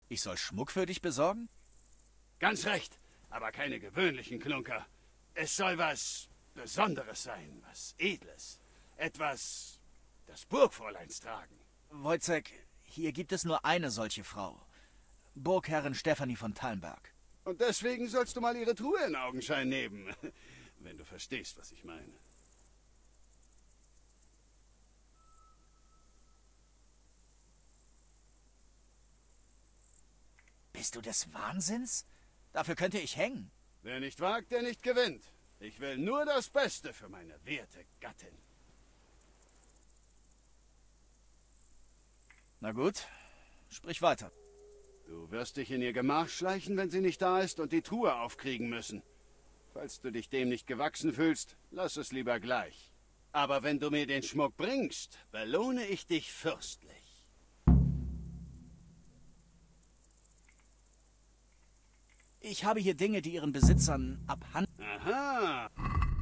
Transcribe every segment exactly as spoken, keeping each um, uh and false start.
Ich soll Schmuck für dich besorgen? Ganz recht, aber keine gewöhnlichen Klunker. Es soll was Besonderes sein, was Edles. Etwas, das Burgfräuleins tragen. Wojciech, hier gibt es nur eine solche Frau. Burgherrin Stefanie von Tallenberg. Und deswegen sollst du mal ihre Truhe in Augenschein nehmen. Wenn du verstehst, was ich meine. Bist du des Wahnsinns? Dafür könnte ich hängen. Wer nicht wagt, der nicht gewinnt. Ich will nur das Beste für meine werte Gattin. Na gut, sprich weiter. Du wirst dich in ihr Gemach schleichen, wenn sie nicht da ist, und die Truhe aufkriegen müssen. Falls du dich dem nicht gewachsen fühlst, lass es lieber gleich. Aber wenn du mir den Schmuck bringst, belohne ich dich fürstlich. Ich habe hier Dinge, die ihren Besitzern abhanden... Aha!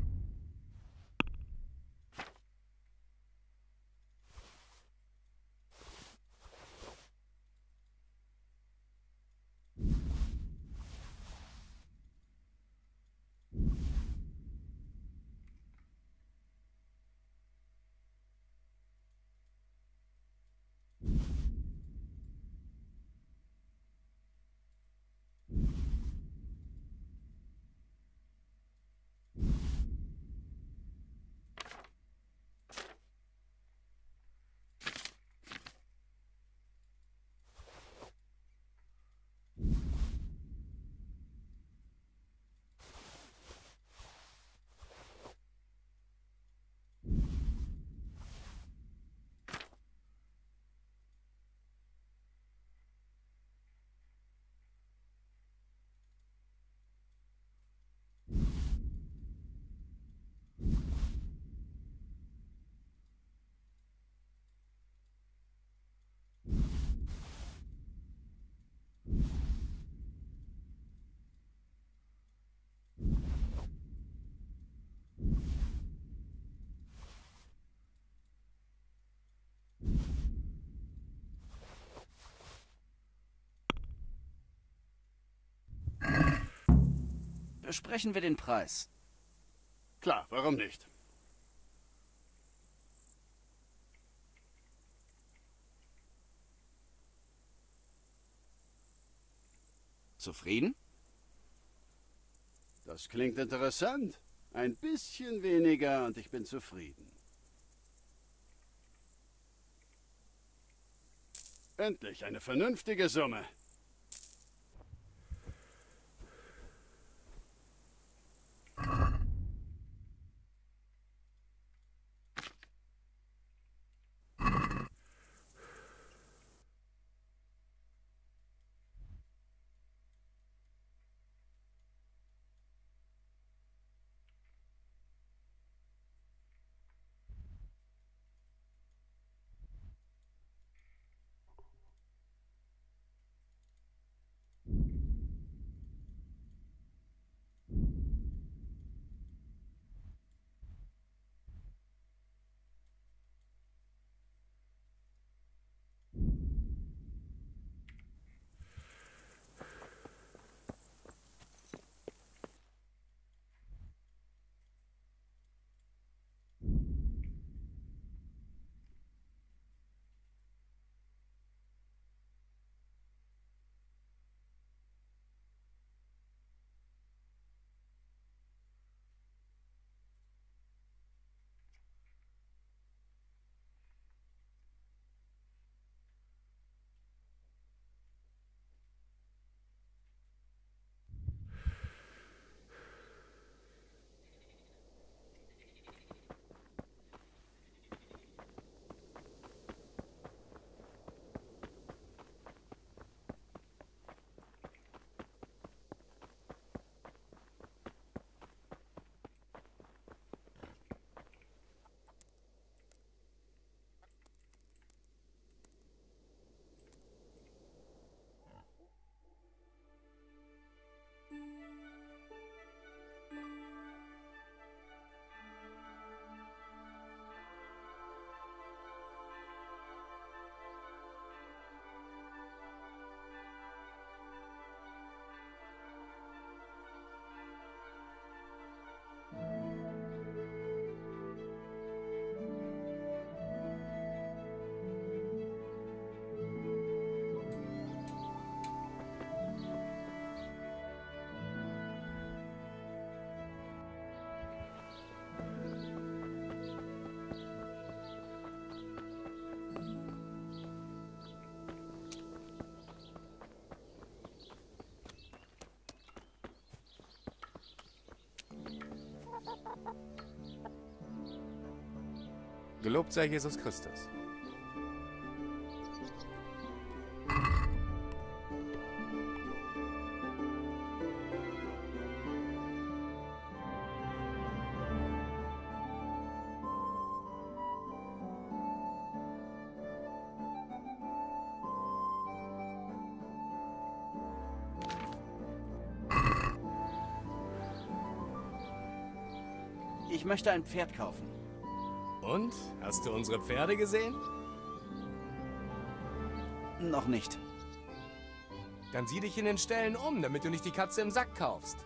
Besprechen wir den Preis. Klar, warum nicht? Zufrieden? Das klingt interessant. Ein bisschen weniger und ich bin zufrieden. Endlich eine vernünftige Summe. Gelobt sei Jesus Christus. Ich möchte ein Pferd kaufen. Und? Hast du unsere Pferde gesehen? Noch nicht. Dann sieh dich in den Ställen um, damit du nicht die Katze im Sack kaufst.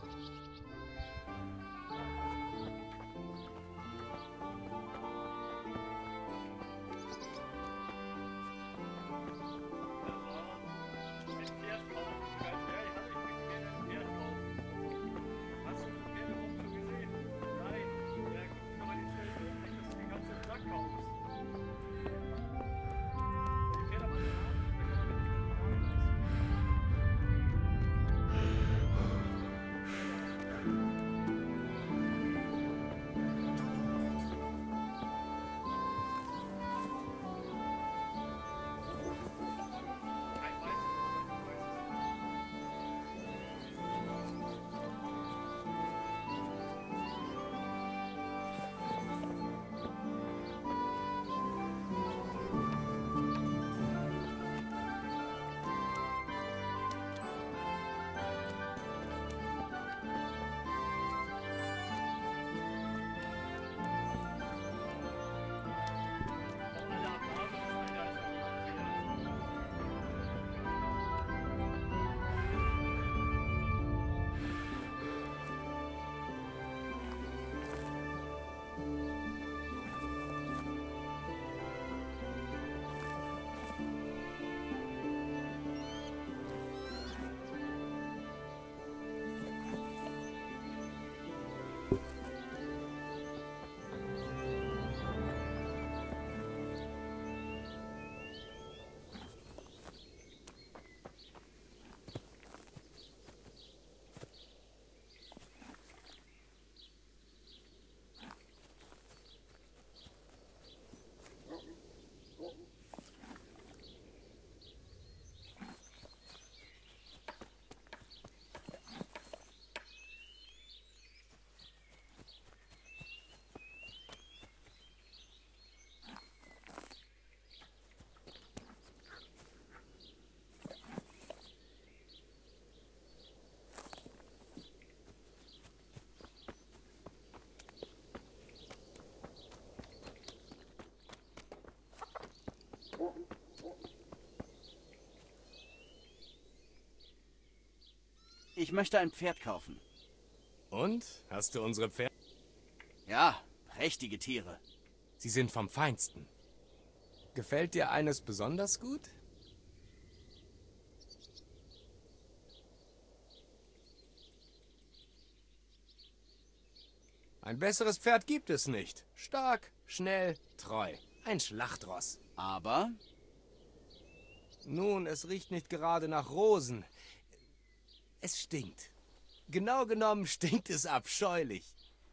Ich möchte ein Pferd kaufen. Und? Hast du unsere Pferde? Ja, prächtige Tiere. Sie sind vom Feinsten. Gefällt dir eines besonders gut? Ein besseres Pferd gibt es nicht. Stark, schnell, treu. Ein Schlachtross. Aber? Nun, es riecht nicht gerade nach Rosen. Es stinkt. Genau genommen stinkt es abscheulich.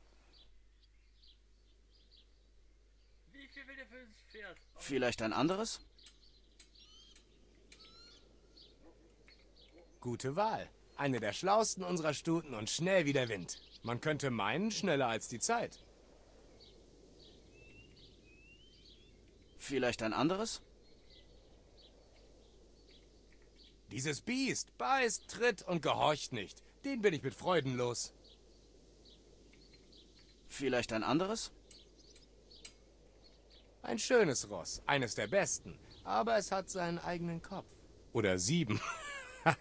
Wie viel will der für das Pferd? Vielleicht ein anderes? Gute Wahl. Eine der schlausten unserer Stuten und schnell wie der Wind. Man könnte meinen, schneller als die Zeit. Vielleicht ein anderes? Dieses Biest beißt, tritt und gehorcht nicht. Den bin ich mit Freuden los. Vielleicht ein anderes? Ein schönes Ross, eines der besten. Aber es hat seinen eigenen Kopf. Oder sieben. Ähm,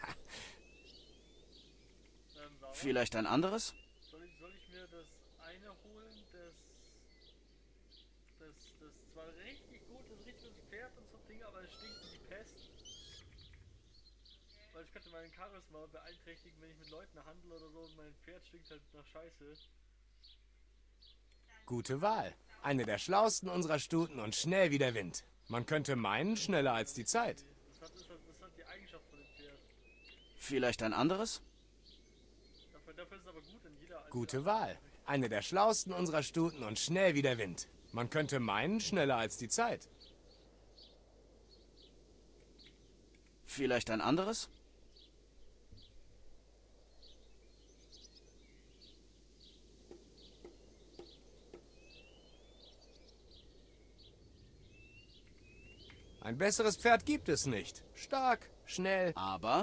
Sarah, Vielleicht ein anderes? soll, ich, soll ich mir das eine holen, das, das, das zwar richtig gut ist, richtiges Pferd und so Dinge, aber es stinkt wie die Pest. Weil ich könnte meinen Charisma beeinträchtigen, wenn ich mit Leuten handle oder so und mein Pferd stinkt halt nach Scheiße. Gute Wahl. Eine der schlausten unserer Stuten und schnell wie der Wind. Man könnte meinen, schneller als die Zeit. Das hat, das hat, das hat die Eigenschaft von dem Pferd. Vielleicht ein anderes? Dafür, dafür ist es aber gut in jeder... Gute Wahl. Eine der schlausten unserer Stuten und schnell wie der Wind. Man könnte meinen, schneller als die Zeit. Vielleicht ein anderes? Ein besseres Pferd gibt es nicht. Stark, schnell. Aber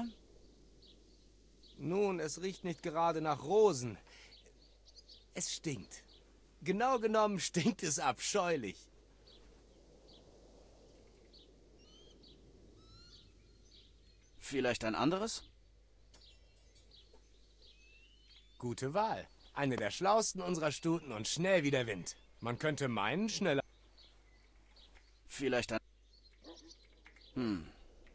Nun, es riecht nicht gerade nach Rosen. Es stinkt. Genau genommen stinkt es abscheulich. vielleicht ein anderes? Gute Wahl. Eine der schlausten unserer Stuten und schnell wie der Wind. Man könnte meinen, schneller... Vielleicht ein... Hm.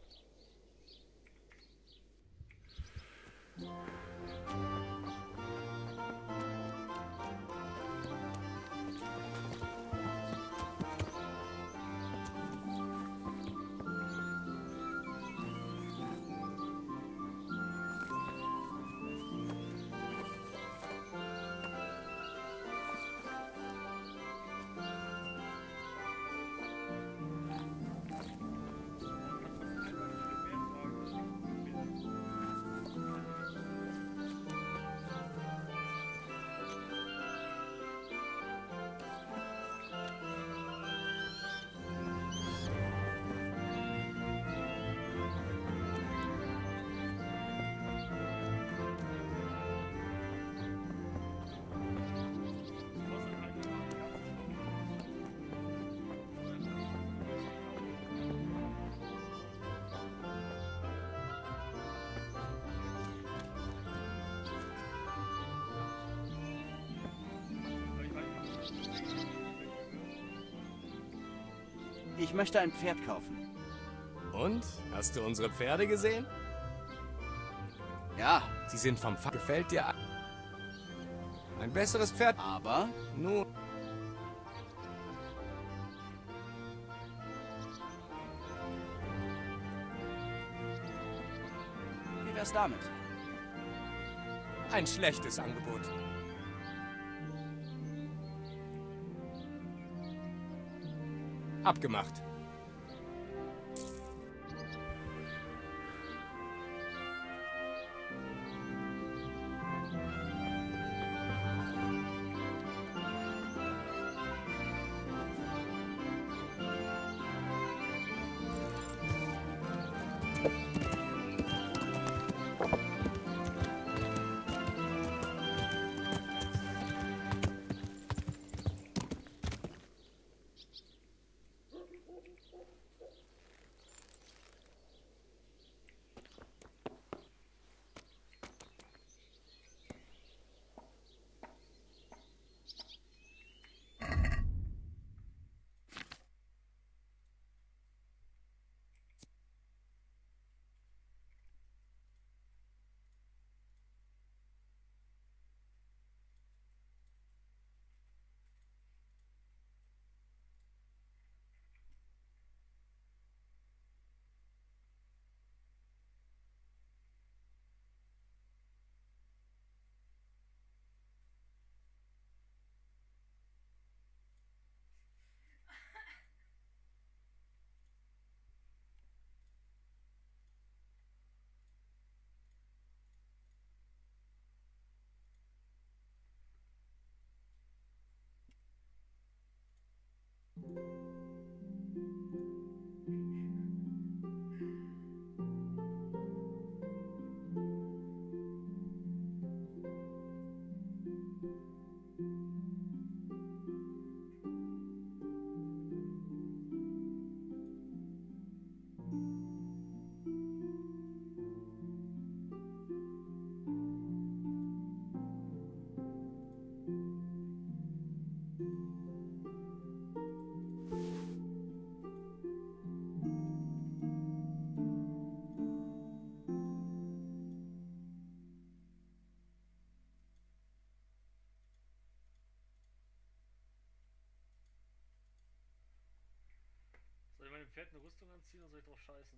Ich möchte ein Pferd kaufen. Und? Hast du unsere Pferde gesehen? Ja, Sie sind vom Fach. Gefällt dir? Ein besseres Pferd? aber... Nun... Wie wär's damit? Ein schlechtes Angebot. Abgemacht. Soll ich meinem Pferd eine Rüstung anziehen oder soll ich drauf scheißen?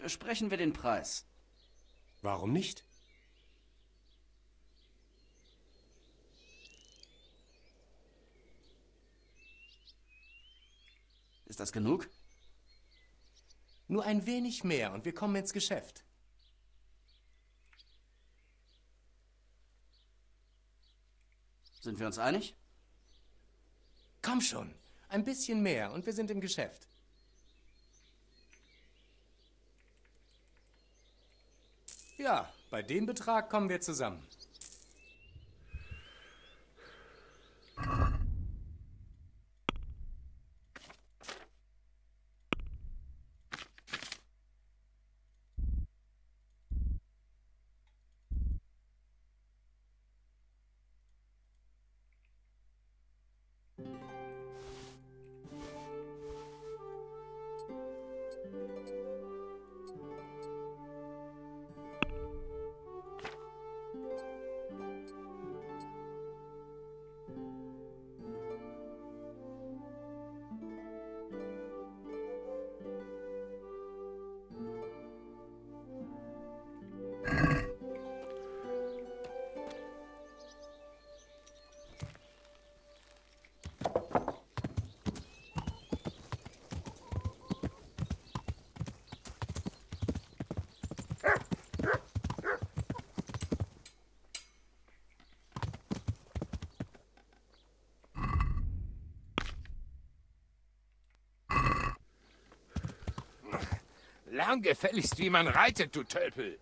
Besprechen wir den Preis. Warum nicht? Ist das genug? Nur ein wenig mehr und wir kommen ins Geschäft. Sind wir uns einig? Komm schon, ein bisschen mehr und wir sind im Geschäft. Ja, bei dem Betrag kommen wir zusammen. Lern gefälligst, wie man reitet, du Tölpel.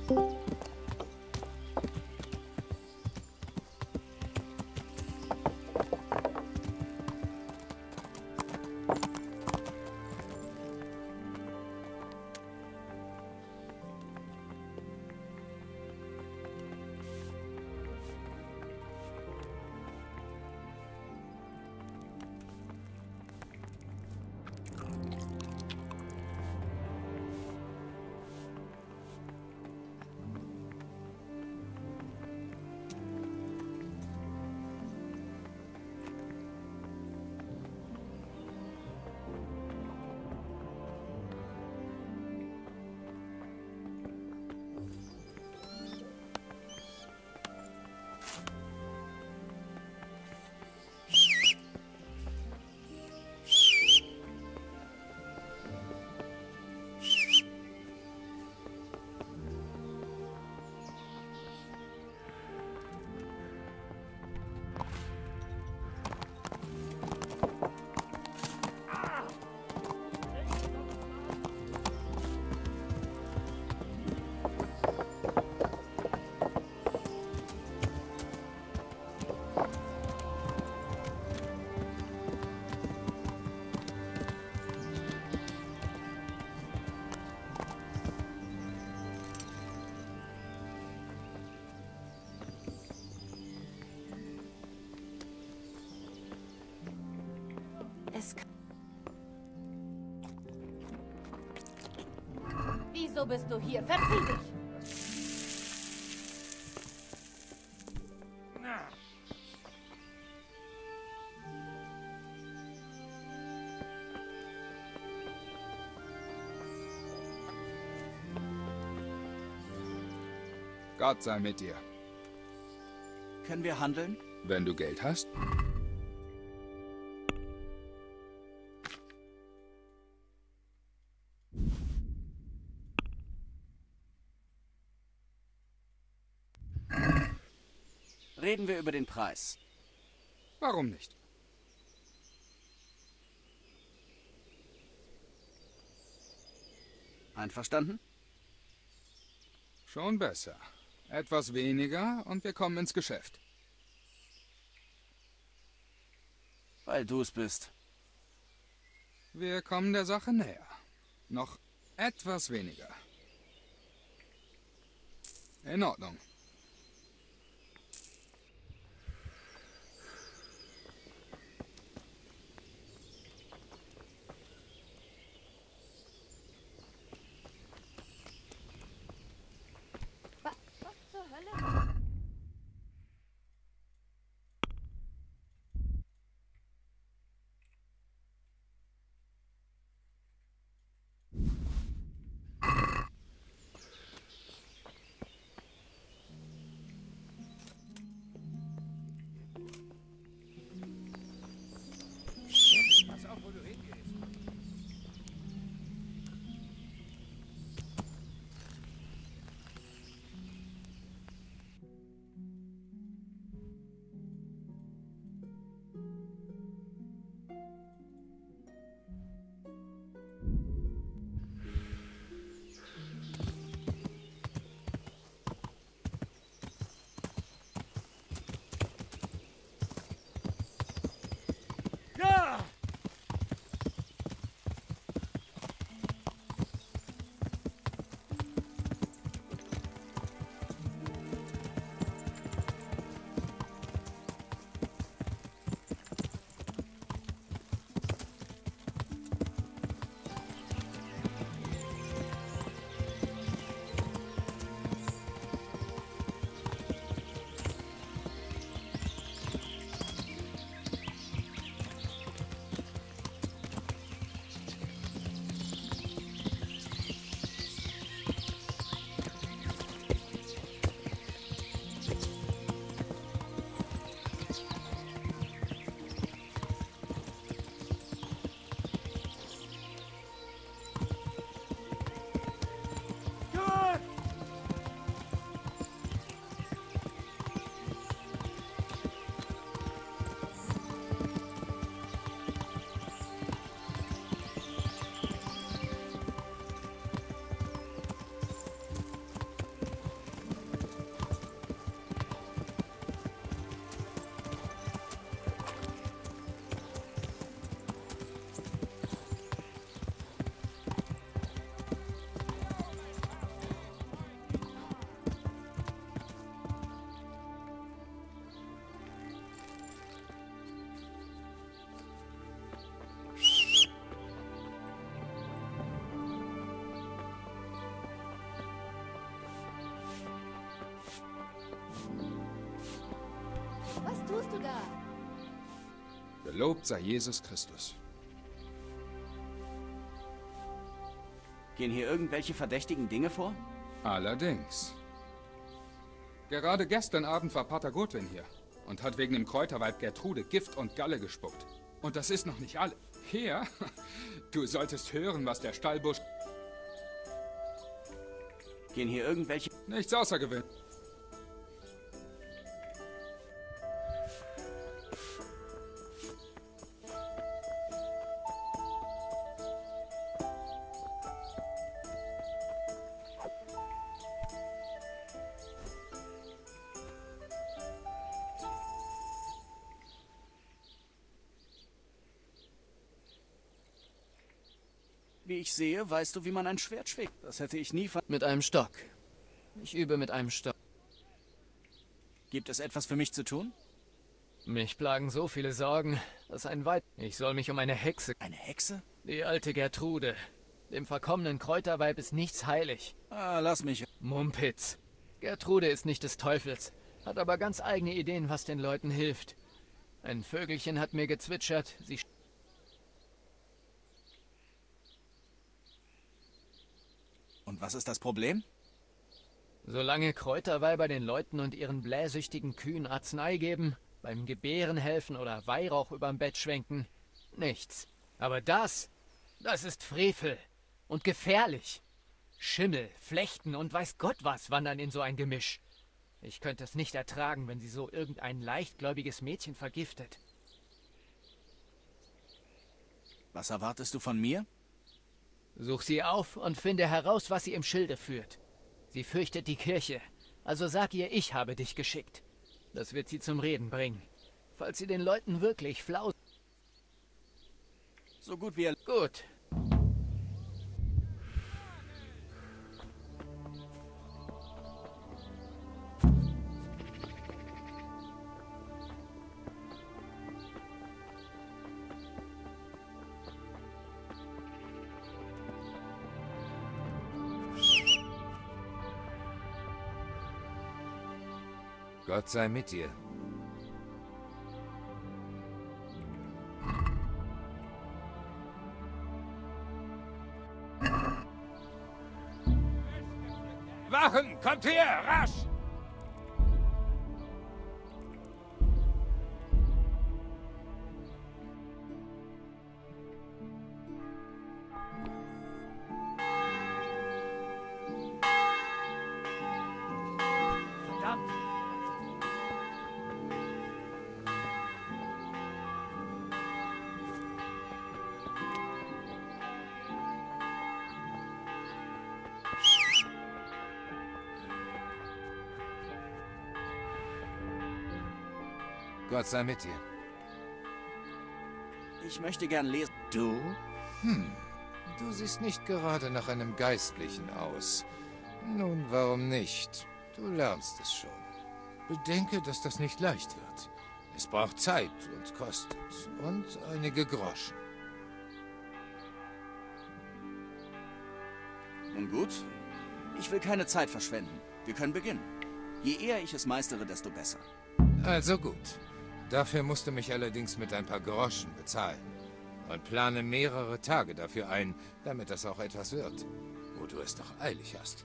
Es Wieso bist du hier? Verzieh dich! Gott sei mit dir. Können wir handeln? Wenn du Geld hast. Reden wir über den Preis. Warum nicht? Einverstanden? Schon besser. Etwas weniger und wir kommen ins Geschäft. Weil du es bist. Wir kommen der Sache näher. Noch etwas weniger. In Ordnung. Was zur Hölle? Bruder. Gelobt sei Jesus Christus. Gehen hier irgendwelche verdächtigen Dinge vor? Allerdings. Gerade gestern Abend war Pater Godwin hier und hat wegen dem Kräuterweib Gertrude Gift und Galle gespuckt. Und das ist noch nicht alle. Hier? Du solltest hören, was der Stallbusch... Gehen hier irgendwelche... Nichts außergewöhnlich. Wie ich sehe, weißt du, wie man ein Schwert schwingt. Das hätte ich nie ver... Mit einem Stock. Ich übe mit einem Stock. Gibt es etwas für mich zu tun? Mich plagen so viele Sorgen, dass ein Weib... Ich soll mich um eine Hexe... Eine Hexe? Die alte Gertrude. Dem verkommenen Kräuterweib ist nichts heilig. Ah, lass mich... Mumpitz. Gertrude ist nicht des Teufels, hat aber ganz eigene Ideen, was den Leuten hilft. Ein Vögelchen hat mir gezwitschert, sie... Und was ist das Problem? Solange Kräuterweiber den Leuten und ihren blähsüchtigen Kühen Arznei geben, beim Gebären helfen oder Weihrauch überm Bett schwenken, nichts. Aber das, das ist Frevel und gefährlich. Schimmel, Flechten und weiß Gott was wandern in so ein Gemisch. Ich könnte es nicht ertragen, wenn sie so irgendein leichtgläubiges Mädchen vergiftet. Was erwartest du von mir? Such sie auf und finde heraus, was sie im Schilde führt. Sie fürchtet die Kirche, also sag ihr, ich habe dich geschickt. Das wird sie zum Reden bringen. Falls sie den Leuten wirklich flau... So gut wie er... Gut. Gott sei mit dir. Wachen, kommt her, rasch! Verdammt! Gott sei mit dir. Ich möchte gern lesen. Du? Hm. Du siehst nicht gerade nach einem Geistlichen aus. Nun, warum nicht? Du lernst es schon. Bedenke, dass das nicht leicht wird. Es braucht Zeit und kostet. Und einige Groschen. Nun gut. Ich will keine Zeit verschwenden. Wir können beginnen. Je eher ich es meistere, desto besser. Also gut. Dafür musst du mich allerdings mit ein paar Groschen bezahlen. Und plane mehrere Tage dafür ein, damit das auch etwas wird. Wo du es doch eilig hast.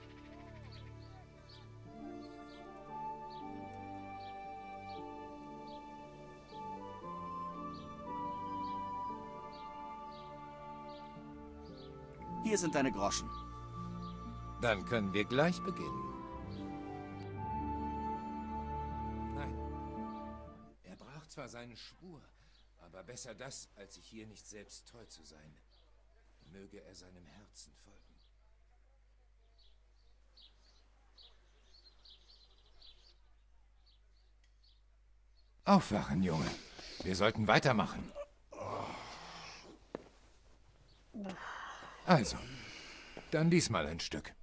Hier sind deine Groschen. Dann können wir gleich beginnen. Nein. Er braucht zwar seinen Schwur, aber besser das, als sich hier nicht selbst treu zu sein. Möge er seinem Herzen folgen. Aufwachen, Junge. Wir sollten weitermachen. Also, dann diesmal ein Stück.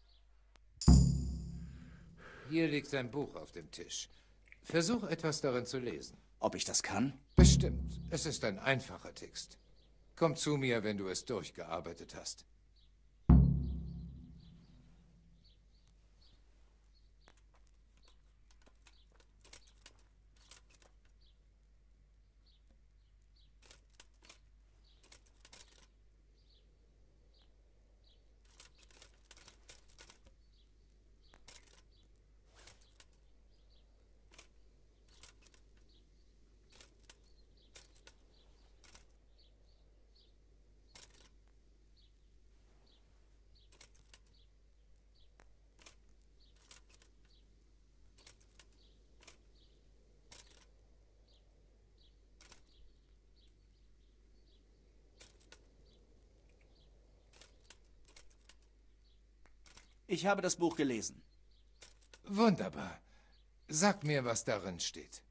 Hier liegt ein Buch auf dem Tisch. Versuch etwas darin zu lesen. Ob ich das kann? Bestimmt. Es ist ein einfacher Text. Komm zu mir, wenn du es durchgearbeitet hast. Ich habe das Buch gelesen. Wunderbar. Sag mir, was darin steht.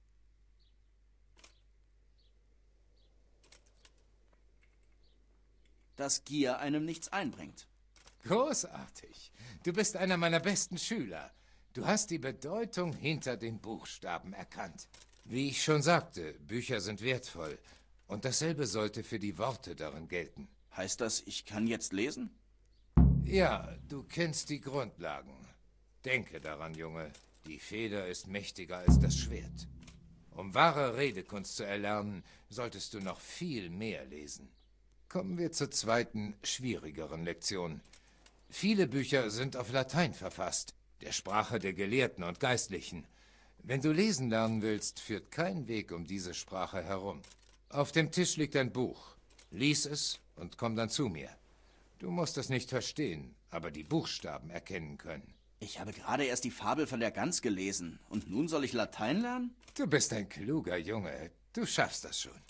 Dass Gier einem nichts einbringt. Großartig. Du bist einer meiner besten Schüler. Du hast die Bedeutung hinter den Buchstaben erkannt. Wie ich schon sagte, Bücher sind wertvoll. Und dasselbe sollte für die Worte darin gelten. Heißt das, ich kann jetzt lesen? Ja, du kennst die Grundlagen. Denke daran, Junge. Die Feder ist mächtiger als das Schwert. Um wahre Redekunst zu erlernen, solltest du noch viel mehr lesen. Kommen wir zur zweiten, schwierigeren Lektion. Viele Bücher sind auf Latein verfasst, der Sprache der Gelehrten und Geistlichen. Wenn du lesen lernen willst, führt kein Weg um diese Sprache herum. Auf dem Tisch liegt ein Buch. Lies es und komm dann zu mir. Du musst es nicht verstehen, aber die Buchstaben erkennen können. Ich habe gerade erst die Fabel von der Gans gelesen. Und nun soll ich Latein lernen? Du bist ein kluger Junge. Du schaffst das schon.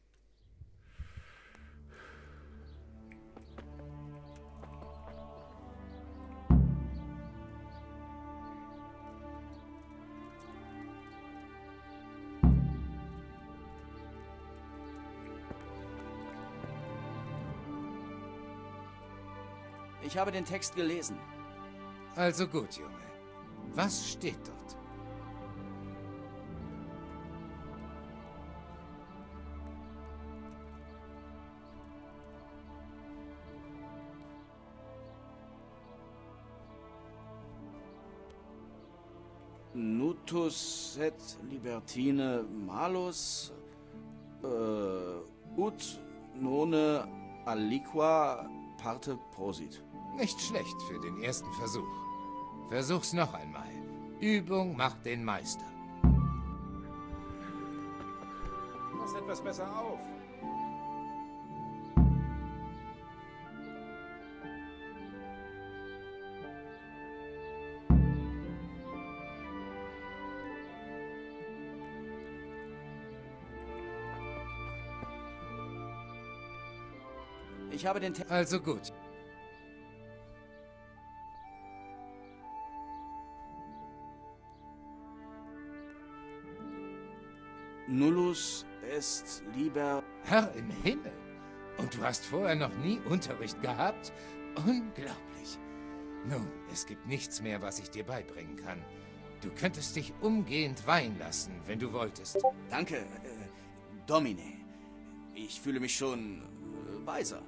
Ich habe den Text gelesen. Also gut, Junge. Was steht dort? Nutus et libertine malus äh, ut none aliqua parte prosit. Nicht schlecht für den ersten Versuch. Versuch's noch einmal. Übung macht den Meister. Pass etwas besser auf. Ich habe den Text... Also gut. Nullus est liber... Herr im Himmel! Und du hast vorher noch nie Unterricht gehabt? Unglaublich. Nun, es gibt nichts mehr, was ich dir beibringen kann. Du könntest dich umgehend weihen lassen, wenn du wolltest. Danke, äh, Domine. Ich fühle mich schon äh, weiser.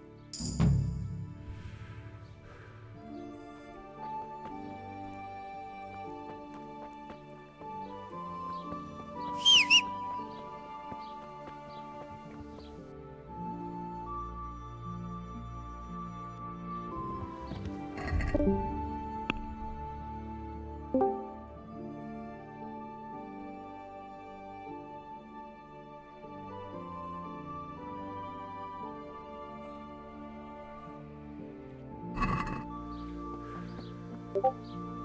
Thank you.